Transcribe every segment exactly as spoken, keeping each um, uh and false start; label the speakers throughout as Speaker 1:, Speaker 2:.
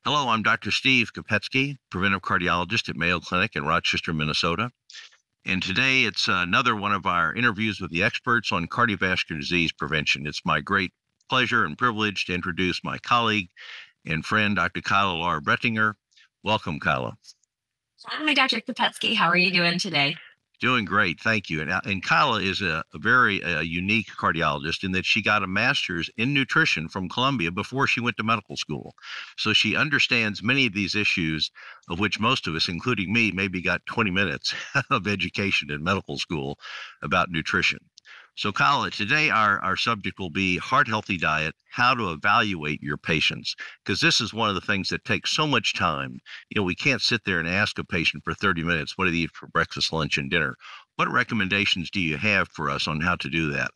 Speaker 1: Hello, I'm Doctor Steve Kopecky, preventive cardiologist at Mayo Clinic in Rochester, Minnesota. And today it's another one of our interviews with the experts on cardiovascular disease prevention. It's my great pleasure and privilege to introduce my colleague and friend, Doctor Kyla Lara-Breitinger. Welcome, Kyla.
Speaker 2: Hi, Doctor Kopecky. How are you doing today?
Speaker 1: Doing great, thank you. And, uh, and Kyla is a, a very uh, unique cardiologist in that she got a master's in nutrition from Columbia before she went to medical school. So she understands many of these issues, of which most of us, including me, maybe got twenty minutes of education in medical school about nutrition. So Kyla, today our, our subject will be heart healthy diet, how to evaluate your patients, because this is one of the things that takes so much time. You know, we can't sit there and ask a patient for thirty minutes, what do they eat for breakfast, lunch, and dinner? What recommendations do you have for us on how to do that?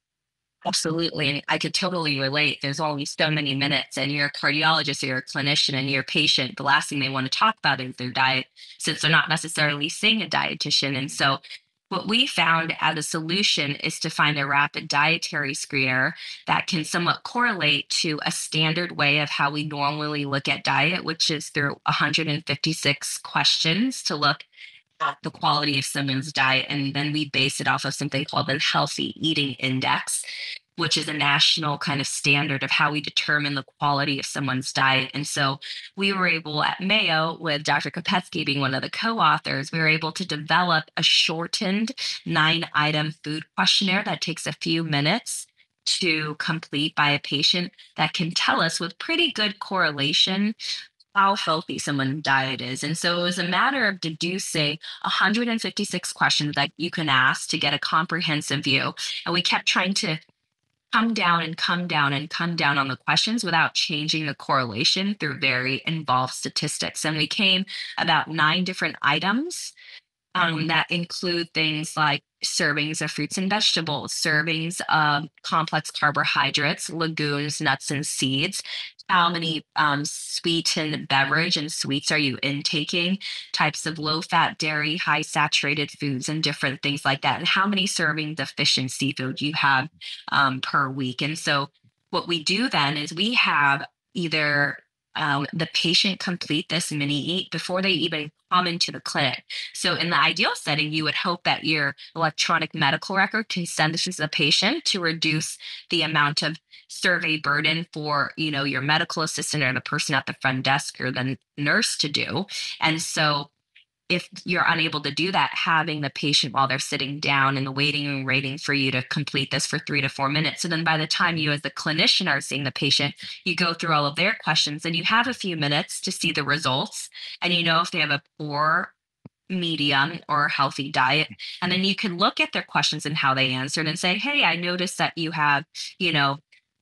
Speaker 2: Absolutely. I could totally relate. There's only so many minutes, and you're a cardiologist, or you're a clinician, and you're a patient. The last thing they want to talk about is their diet, since they're not necessarily seeing a dietitian. And so, what we found as a solution is to find a rapid dietary screener that can somewhat correlate to a standard way of how we normally look at diet, which is through one hundred fifty-six questions to look at the quality of someone's diet. And then we base it off of something called the Healthy Eating Index, which is a national kind of standard of how we determine the quality of someone's diet. And so we were able at Mayo, with Doctor Kopecky being one of the co-authors, we were able to develop a shortened nine item food questionnaire that takes a few minutes to complete by a patient that can tell us with pretty good correlation how healthy someone's diet is. And so it was a matter of deducing one hundred fifty-six questions that you can ask to get a comprehensive view. And we kept trying to come down and come down and come down on the questions without changing the correlation through very involved statistics. And we came about nine different items um, that include things like servings of fruits and vegetables, servings of complex carbohydrates, legumes, nuts, and seeds. How many um, sweetened beverage and sweets are you intaking? Types of low fat dairy, high saturated foods, and different things like that. And how many servings of fish and seafood you have um, per week. And so, what we do then is we have either um, the patient complete this mini eat before they even come into the clinic. So in the ideal setting, you would hope that your electronic medical record can send this to the patient to reduce the amount of survey burden for, you know, your medical assistant or the person at the front desk or the nurse to do. And so if you're unable to do that, having the patient while they're sitting down in the waiting room waiting for you to complete this for three to four minutes. So then by the time you as the clinician are seeing the patient, you go through all of their questions and you have a few minutes to see the results, and you know if they have a poor, medium, or healthy diet. And then you can look at their questions and how they answered and say, hey, I noticed that you have, you know,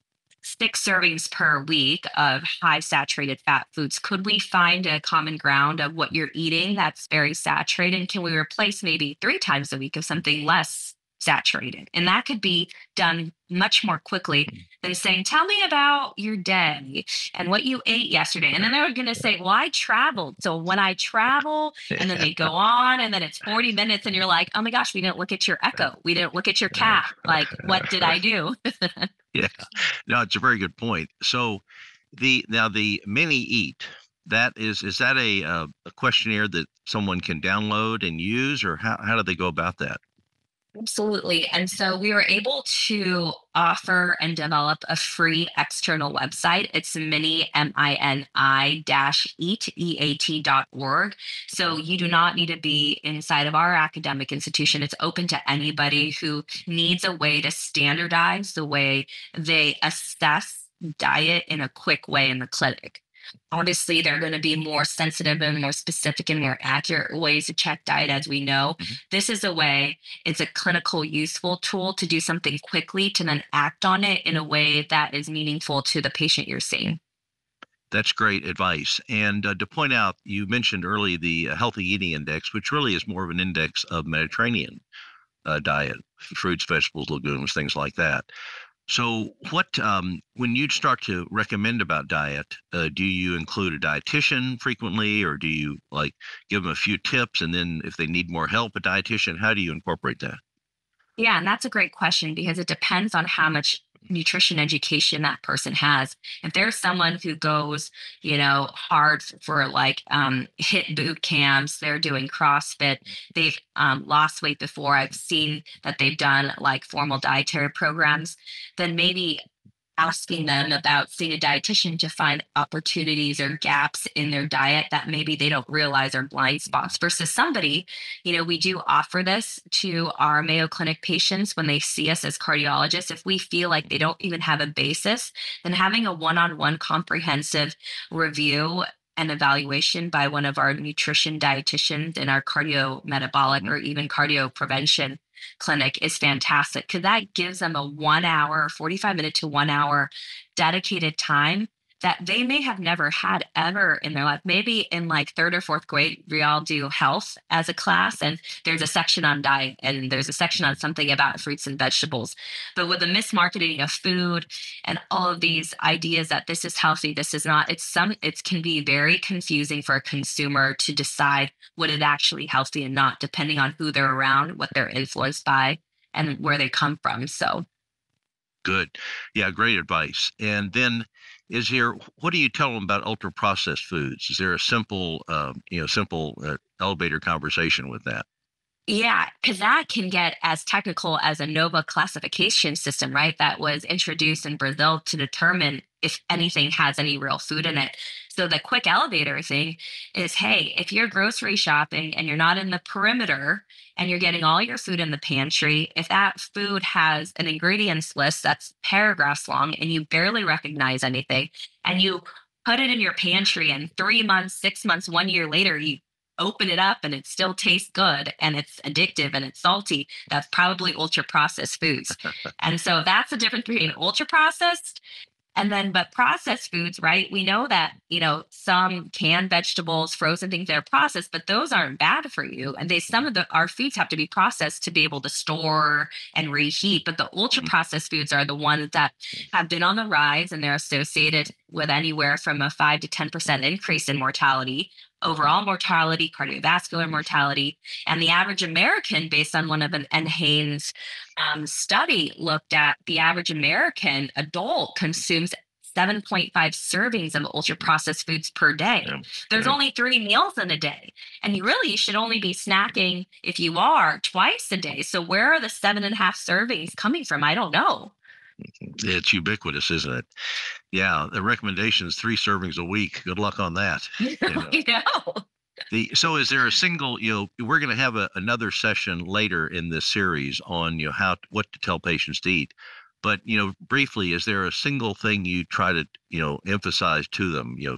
Speaker 2: six servings per week of high saturated fat foods. Could we find a common ground of what you're eating that's very saturated? Can we replace maybe three times a week of something less saturated? And that could be done much more quickly than saying, tell me about your day and what you ate yesterday. And then they're going to say, well, I traveled. So when I travel, and then they go on, and then it's forty minutes, and you're like, oh my gosh, we didn't look at your echo. We didn't look at your cat. Like, what did I do?
Speaker 1: Yeah, no, it's a very good point. So the now the mini eat, that is is that a uh, a questionnaire that someone can download and use, or how how do they go about that?
Speaker 2: Absolutely. And so we were able to offer and develop a free external website. It's mini, M I N I dash eat, E A T dot org. So you do not need to be inside of our academic institution. It's open to anybody who needs a way to standardize the way they assess diet in a quick way in the clinic. Obviously, there are going to be more sensitive and more specific and more accurate ways to check diet, as we know.
Speaker 1: Mhm.
Speaker 2: This is a way, it's a clinical useful tool to do something quickly, to then act on it in a way that is meaningful to the patient you're seeing.
Speaker 1: That's great advice. And uh, to point out, you mentioned early the uh, healthy eating index, which really is more of an index of Mediterranean uh, diet, fruits, vegetables, legumes, things like that. So, what um, when you start to recommend about diet, uh, do you include a dietitian frequently, or do you like give them a few tips, and then if they need more help, a dietitian? How do you incorporate that?
Speaker 2: Yeah, and that's a great question because it depends on how much nutrition education that person has. If there's someone who goes, you know, hard for like um, hit boot camps, they're doing CrossFit, they've um, lost weight before, I've seen that they've done like formal dietary programs, then maybe asking them about seeing a dietitian to find opportunities or gaps in their diet that maybe they don't realize are blind spots versus somebody, you know, we do offer this to our Mayo Clinic patients when they see us as cardiologists. If we feel like they don't even have a basis, then having a one-on-one comprehensive review and evaluation by one of our nutrition dietitians in our cardio metabolic
Speaker 1: Mhm.
Speaker 2: or even cardio prevention clinic is fantastic because that gives them a one hour, forty-five minute to one hour dedicated time that they may have never had ever in their life. Maybe in like third or fourth grade, we all do health as a class, and there's a section on diet and there's a section on something about fruits and vegetables. But with the mismarketing of food and all of these ideas that this is healthy, this is not, it's some, it can be very confusing for a consumer to decide what is actually healthy and not, depending on who they're around, what they're influenced by, and where they come from. So,
Speaker 1: Good. Yeah, great advice. And then is there, what do you tell them about ultra processed foods? Is there a simple, um, you know, simple uh, elevator conversation with that?
Speaker 2: yeah, because that can get as technical as a NOVA classification system, right? That was introduced in Brazil to determine if anything has any real food in it. So the quick elevator thing is, hey, if you're grocery shopping and you're not in the perimeter and you're getting all your food in the pantry, if that food has an ingredients list that's paragraphs long and you barely recognize anything, and you put it in your pantry and three months, six months, one year later, you open it up and it still tastes good and it's addictive and it's salty, that's probably ultra processed foods. And so that's the difference between ultra processed and then, but processed foods, right? We know that, you know, some canned vegetables, frozen things that are processed, but those aren't bad for you. And they, some of the, our foods have to be processed to be able to store and reheat. But the ultra
Speaker 1: Mhm.
Speaker 2: processed foods are the ones that have been on the rise and they're associated with anywhere from a five to ten percent increase in mortality, overall mortality, cardiovascular mortality. And the average American, based on one of an NHANES um, study looked at the average American adult consumes seven point five servings of ultra processed foods per day.
Speaker 1: Yeah.
Speaker 2: There's
Speaker 1: Yeah.
Speaker 2: only three meals in a day. And you really should only be snacking, if you are, twice a day. So where are the seven and a half servings coming from? I don't know.
Speaker 1: It's ubiquitous, isn't it? Yeah. The recommendation is three servings a week. Good luck on that. You know.
Speaker 2: You know?
Speaker 1: The so is there a single, you know, we're going to have a, another session later in this series on, you know, how what to tell patients to eat. But, you know, briefly, is there a single thing you try to, you know, emphasize to them, you know,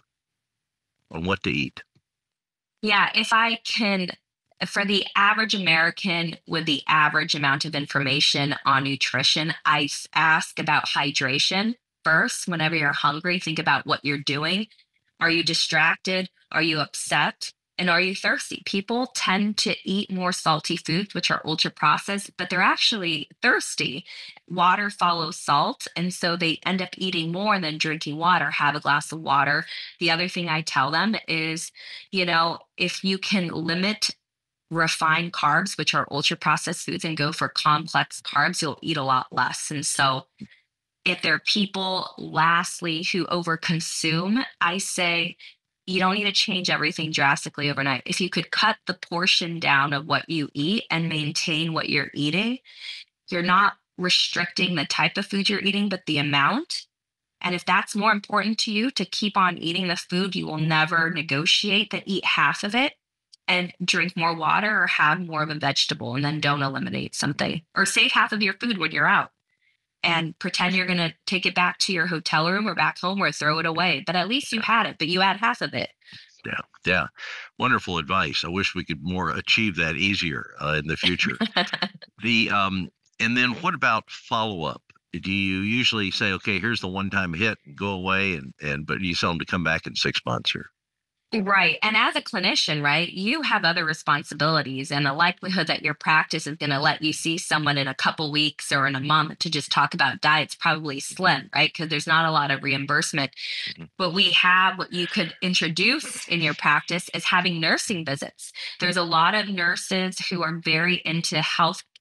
Speaker 1: on what to eat?
Speaker 2: Yeah, if I can, for the average American with the average amount of information on nutrition, I s- ask about hydration first. Whenever you're hungry, think about what you're doing. Are you distracted? Are you upset? And are you thirsty? People tend to eat more salty foods, which are ultra processed, but they're actually thirsty. Water follows salt. And so they end up eating more than drinking water. Have a glass of water. The other thing I tell them is, you know, if you can limit refined carbs, which are ultra processed foods, and go for complex carbs, you'll eat a lot less. And so if there are people, lastly, who overconsume, I say you don't need to change everything drastically overnight. If you could cut the portion down of what you eat and maintain what you're eating, you're not restricting the type of food you're eating, but the amount. And if that's more important to you to keep on eating the food, you will never negotiate that eat half of it and drink more water or have more of a vegetable and then don't eliminate something or save half of your food when you're out and pretend you're going to take it back to your hotel room or back home or throw it away. But at least you had it, but you had half of it.
Speaker 1: Yeah. Yeah. Wonderful advice. I wish we could more achieve that easier uh, in the future. The um, and then what about follow up? Do you usually say, okay, here's the one time hit, go away, and and but you tell them to come back in six months or
Speaker 2: Right. And as a clinician, right, you have other responsibilities, and the likelihood that your practice is going to let you see someone in a couple weeks or in a month to just talk about diet's probably slim, right? Because there's not a lot of reimbursement.
Speaker 1: Mhm.
Speaker 2: But we have what you could introduce in your practice is having nursing visits. There's a lot of nurses who are very into health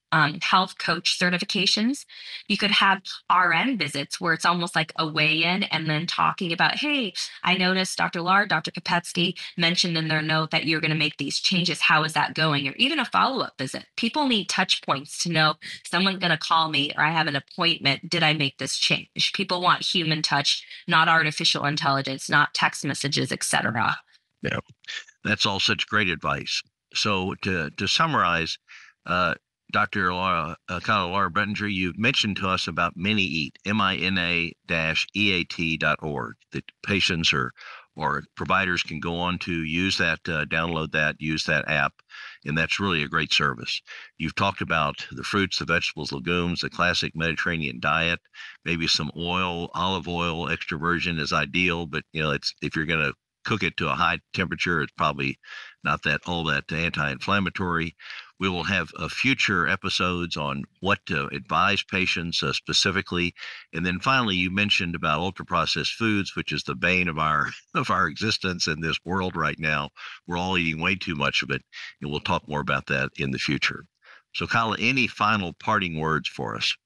Speaker 2: um, health coach certifications. You could have R N visits where it's almost like a weigh in and then talking about, hey, I noticed Doctor Lar, Doctor Kopecky mentioned in their note that you're going to make these changes. How is that going? Or even a follow up visit. People need touch points to know someone's going to call me or I have an appointment. Did I make this change? People want human touch, not artificial intelligence, not text messages, et cetera.
Speaker 1: Yeah, that's all such great advice. So to to summarize, uh, Doctor Lara, uh, Kyla Lara-Breitinger, you've mentioned to us about MiniEat, M I N A E A T dot org, that patients or or providers can go on to use that, uh, download that, use that app, and that's really a great service. You've talked about the fruits, the vegetables, legumes, the classic Mediterranean diet, maybe some oil, olive oil, extra virgin is ideal, but you know, it's if you're going to cook it to a high temperature, it's probably not that all that anti-inflammatory. We will have uh, future episodes on what to advise patients uh, specifically, and then finally, you mentioned about ultra-processed foods, which is the bane of our of our existence in this world right now. We're all eating way too much of it, and we'll talk more about that in the future. So, Kyla, any final parting words for us?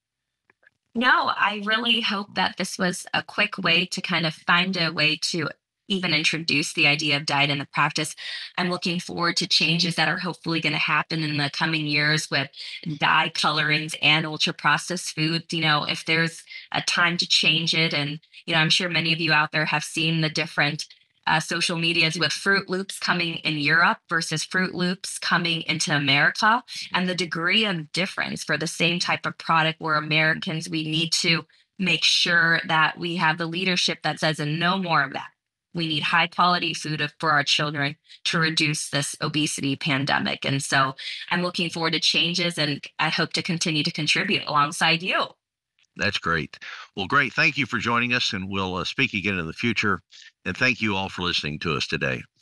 Speaker 2: No, I really hope that this was a quick way to kind of find a way to even introduce the idea of diet in the practice. I'm looking forward to changes that are hopefully going to happen in the coming years with dye colorings and ultra processed foods. You know, if there's a time to change it, and, you know, I'm sure many of you out there have seen the different uh, social medias with Fruit Loops coming in Europe versus Fruit Loops coming into America, and the degree of difference for the same type of product where Americans, we need to make sure that we have the leadership that says, and no more of that. We need high quality food for our children to reduce this obesity pandemic. And so I'm looking forward to changes, and I hope to continue to contribute alongside you.
Speaker 1: That's great. Well, great. Thank you for joining us, and we'll uh, speak again in the future. And thank you all for listening to us today.